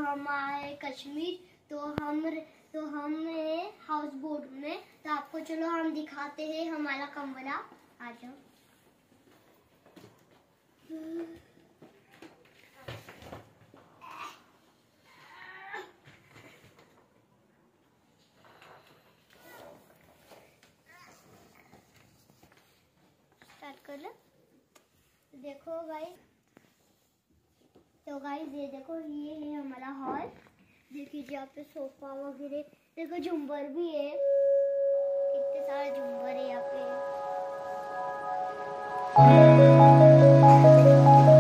हम आए कश्मीर, तो हम हाउस बोट में। तो आपको चलो हम दिखाते हैं हमारा कमरा। आ जाओ। स्टार्ट कर लो। देखो गाइस, तो गाइस ये देखो, ये है हमारा हॉल। देखिए यहाँ पे सोफा वगैरह, देखो झुंबर भी है, कितने सारे झुंबर है यहाँ पे।